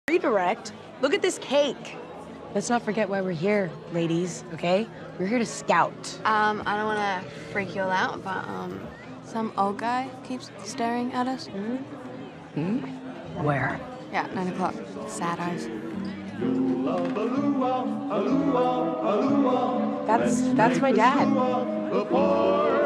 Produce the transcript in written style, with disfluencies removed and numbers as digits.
Redirect? Look at this cake. Let's not forget why we're here, ladies, okay? We're here to scout. I don't want to freak you all out, but, some old guy keeps staring at us. Where? Yeah, 9 o'clock. Sad eyes. That's my dad.